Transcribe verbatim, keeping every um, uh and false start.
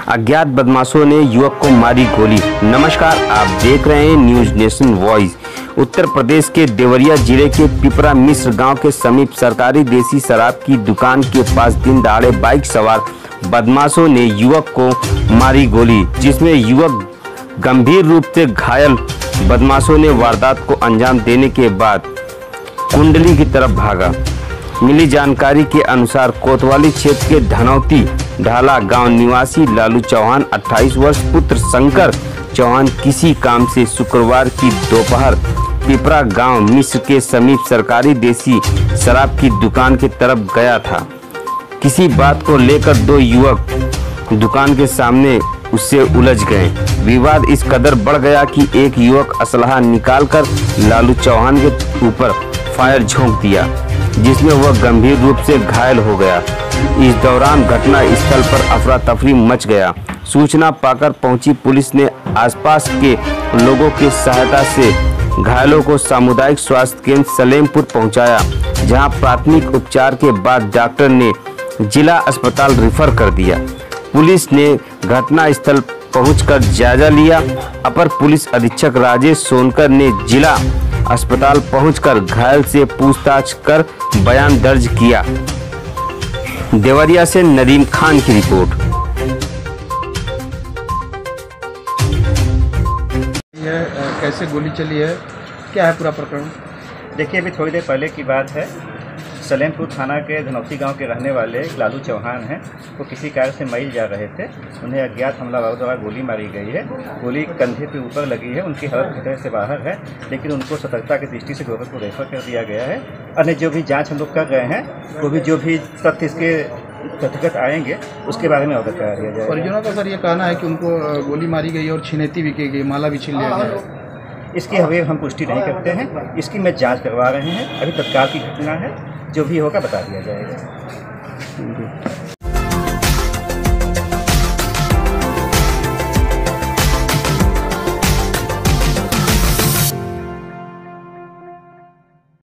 अज्ञात बदमाशों ने युवक को मारी गोली। नमस्कार, आप देख रहे हैं news nation voice. Uttar Pradesh के देवरिया जिले के पिपरा मिश्र गांव के समीप सरकारी देसी शराब की दुकान के पास दिन दहाड़े बाइक सवार बदमाशों ने युवक को मारी गोली, जिसमें युवक गंभीर रूप से घायल। बदमाशों ने वारदात को अंजाम देने के बाद कुंडली की तरफ भागा। मिली जानकारी के अनुसार कोतवाली क्षेत्र के धनौती ढाला गांव निवासी लालू चौहान अट्ठाईस वर्ष पुत्र शंकर चौहान किसी काम से शुक्रवार की दोपहर पिपरा गांव मिश्र के समीप सरकारी देसी शराब की दुकान की तरफ गया था। किसी बात को लेकर दो युवक दुकान के सामने उससे उलझ गए। विवाद इस कदर बढ़ गया कि एक युवक असलहा निकालकर लालू चौहान के ऊपर फायर झोंक दिया, जिसमें वह गंभीर रूप से घायल हो गया। इस दौरान घटना स्थल पर अफरा तफरी मच गया। सूचना पाकर पहुंची पुलिस ने आसपास के लोगों की सहायता से घायलों को सामुदायिक स्वास्थ्य केंद्र सलेमपुर पहुंचाया, जहां प्राथमिक उपचार के बाद डॉक्टर ने जिला अस्पताल रेफर कर दिया। पुलिस ने घटना स्थल पहुंचकर जायजा लिया। अपर पुलिस अधीक्षक राजेश सोनकर ने जिला अस्पताल पहुंचकर घायल से पूछताछ कर बयान दर्ज किया। देवरिया से नदीम खान की रिपोर्ट। यह कैसे गोली चली है, क्या है पूरा प्रकरण? देखिए, अभी थोड़ी देर पहले की बात है। सलेमपुर थाना के धनौती गांव के रहने वाले लालू चौहान हैं। वो किसी कार्य से मईल जा रहे थे। उन्हें अज्ञात हमलावरों द्वारा गोली मारी गई है। गोली कंधे पे ऊपर लगी है। उनकी हालत खतरे से बाहर है, लेकिन उनको सतर्कता की दृष्टि से गोरखपुर को रेफर कर दिया गया है। अन्य जो भी जांच हम लोग कर रहे हैं, वो भी जो भी तथ्य इसके तथ्यगत आएंगे उसके बारे में अवगत करा दिया जाएगा। परिजनों का सर ये कहना है कि उनको गोली मारी गई और छिनैती भी की गई, माला भी छीन लिया गया। इसकी हमें हम पुष्टि नहीं करते हैं। इसकी मैं जाँच करवा रहे हैं। अभी तत्काल की घटना है, जो भी होगा बता दिया जाएगा।